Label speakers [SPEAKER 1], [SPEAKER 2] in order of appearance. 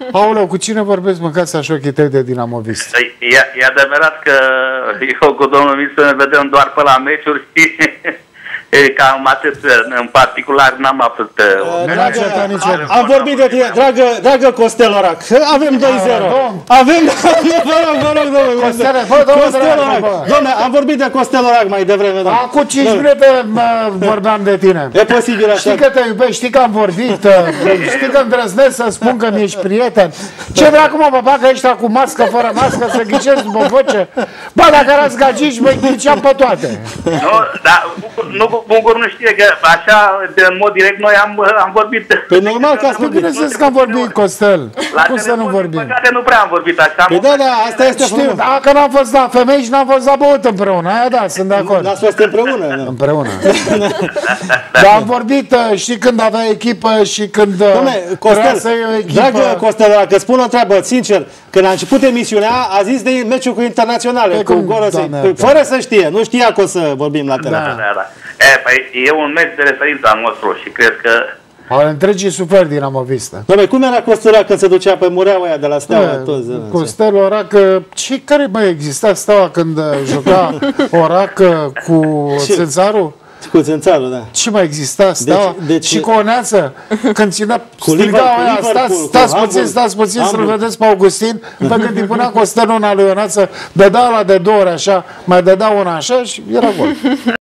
[SPEAKER 1] Aoleu, cu cine vorbesc, mâncați așa ochii tăi de dinamovist?
[SPEAKER 2] E adevărat că eu cu domnul Misu ne vedem doar pe la meciuri și cam atât. În particular n-am avut...
[SPEAKER 3] Am vorbit de tine, dragă Costel Orac. Avem 2-0. Avem... Vă rog, domnule, am vorbit de Costel Orac mai devreme.
[SPEAKER 1] Acum 5 minute vorbeam de tine.
[SPEAKER 3] E posibil așa.
[SPEAKER 1] Știi că te iubești, știi că am vorbit, știi că îndrăznesc să spun că mi-ești prieten. Ce dracu mă, bă, că ești cu mască, fără mască, să ghicezi după voce? Bă, dacă erați gagici, mă ghiceam pe toate.
[SPEAKER 2] Nu, dar Bungur nu știe că așa, de mod direct, noi am vorbit.
[SPEAKER 3] Păi normal că
[SPEAKER 1] Nu bineînțeles că am vorbit, Costel. Cum să nu vorbim?
[SPEAKER 2] Păcate nu prea am vorbit așa.
[SPEAKER 3] Păi da, asta este
[SPEAKER 1] știu, dacă n-am fost la femei și n-am fost la băut împreună, aia da, sunt de acord.
[SPEAKER 3] N-ați fost împreună?
[SPEAKER 1] Împreună. Dar am vorbit, știi, când avea echipă și când vrea să iei o echipă.
[SPEAKER 3] Dragă Costel, dacă spun o treabă, sincer, când a început emisiunea, a zis de meciul cu Internaționale, cu Gorosei, fără să știe, nu știa că o să vorbim la telefon.
[SPEAKER 2] Da. Păi e un meci de referință al nostru și cred că...
[SPEAKER 1] Întregii suferi dinamovistă.
[SPEAKER 3] Doamne, cum era Costel când se ducea pe mureaua aia de la Steaua?
[SPEAKER 1] Costel Orac, care mai exista Steaua când juca Orac cu Țânțaru?
[SPEAKER 3] Cu Țânțaru, da.
[SPEAKER 1] Ce mai exista Steaua? Și cu Oneață, când ținea, striga aia, stați puțin să-l vedeți pe Augustin, pe când îi punea Costelul una lui Oneață, dădea la de 2 ori așa, mai dădea una așa și era gol.